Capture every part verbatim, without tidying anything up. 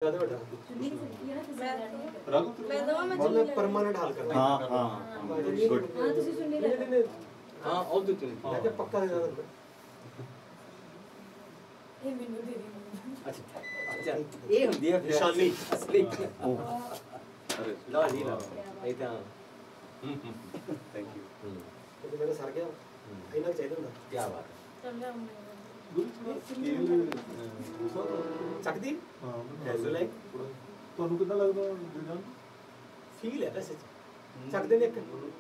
ज्यादा बड़ा मैं दवा मैं मतलब परमानेंट हाल करना हां हां गुड हां ਤੁਸੀਂ ਚੁੰਨੀ ਲੈ हां और दो चुन्नी मैं क्या पक्का दे देना ਇਹ ਮੈਨੂੰ ਦੇ ਦੇ अच्छा अच्छा ये ਹੁੰਦੀ ਹੈ ਨਿਸ਼ਾਨੀ ਅਸਲੀ अरे ला जी ला ਇਹ ਤਾਂ थैंक यू ਤੇ ਮੇਰਾ ਸਰ ਗਿਆ ਇਹਨਾਂ ਚਾਹੀਦਾ ਹੁੰਦਾ ਕੀ ਬਾਤ ਹੈ ਸਮਝਾ ਚੱਕਦੀ ਹਾਂ ਐਸੋ ਲਾਈਕ ਤੁਹਾਨੂੰ ਕਿੱਦਾਂ ਲੱਗਦਾ ਦਿਲਜਾਨ ਫੀਲ ਹੈ ਵੈਸੇ ਚੱਕਦੇ ਨੇ ਇੱਕ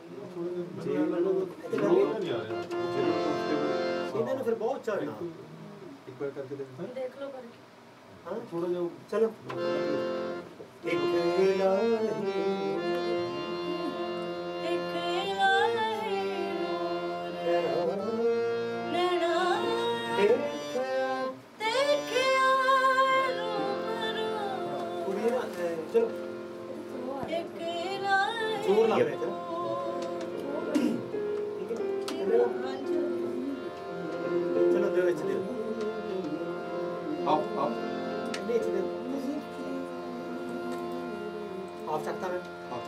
ਇਹਨਾਂ ਨੂੰ ਫਿਰ ਬਹੁਤ ਚਾਹ ਨਾ ਇੱਕ ਵਾਰ ਕਰਕੇ ਦੇਖ ਦੇਖ ਲਓ ਕਰਕੇ ਹਾਂ ਥੋੜਾ ਜਿਹਾ ਚਲੋ ਇੱਕ ਇਲਾਹੀ ਇੱਕ ਇਲਾਹੀ ਨੈਣਾ ਦੇਖਿਆ ਰੂਬਰੂ ਕੁੜੀ ਨਾ ਚਲੋ ਇੱਕ ਇਲਾਹੀ ਜ਼ੋਰ ਲੱਗ ਰਿਹਾ ਚਲੋ ਚਲੋ ਦੇ ਵਿੱਚ ਦੇ ਆਪ ਆਪ नीचे दे आप सकता है आप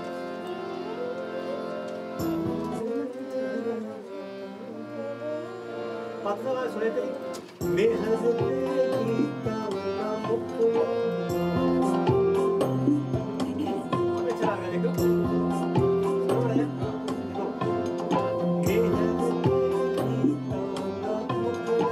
पता है सुने थे मैं हज़रत की तावला मुखड़ा अबे चला गया देखो सुनो रहे देखो मैं हज़रत की तावला मुखड़ा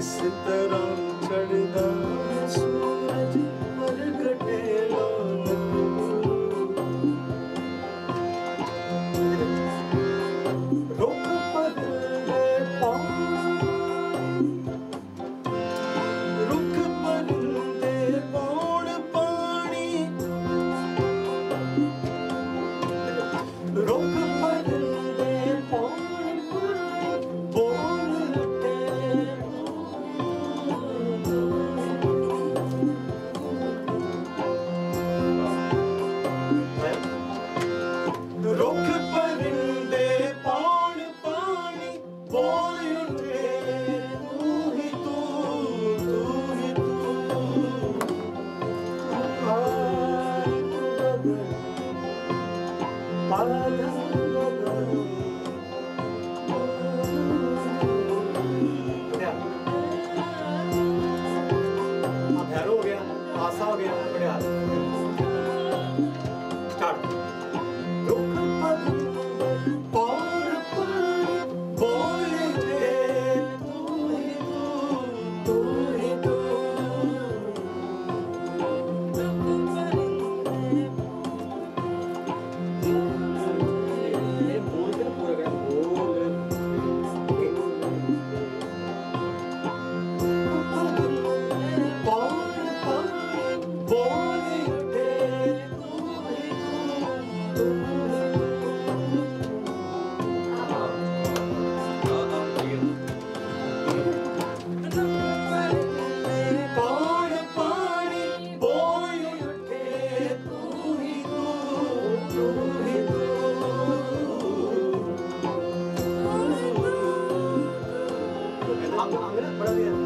किस तरह चढ़दा सूरज प्रगटे लोलक रुख परदे पानी रुख परदे पौड़ पानी रुख परदे पौड़ पानी बोलते रुख परिंदे पौड़ पानी बोल उठे तू ही तू तू ही तू हाय गगन पाला गगन भैरो हो गया आसा हो गया बढ़िया स्टार्ट रुख परदे पौड़ पानी बोलते तू ही तू तू ही तू ये बोल के पूरा गया बोल पौड़ पानी बोलते तू ही तू पौड़ पानी बोल उठे तू ही तू तू ही तू आंगन बड़ा दिया